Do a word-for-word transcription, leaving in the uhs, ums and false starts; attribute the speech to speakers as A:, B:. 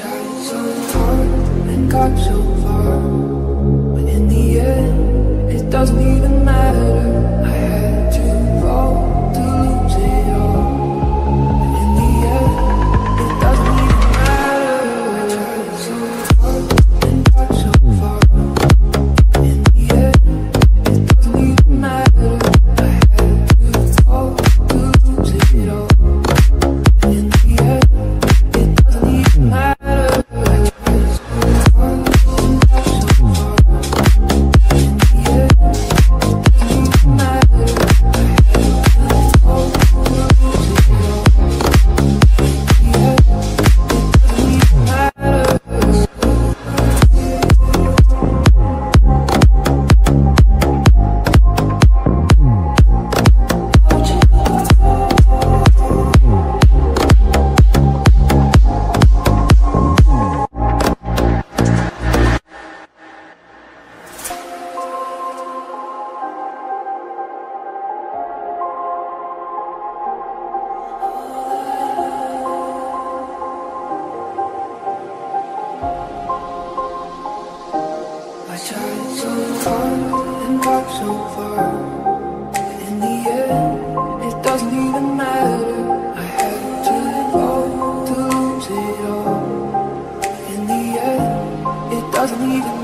A: tried so hard and got so far, but in the end, it doesn't even matter. I had to fall to lose it all, but in the end, it doesn't even matter. I tried so hard and got so far, but in the end, it doesn't even matter. I had to fall to lose it all, but in the end, it doesn't even matter. I tried so hard and got so far, but in the end, it doesn't even matter. I had to fall to lose it all. In the end, it doesn't even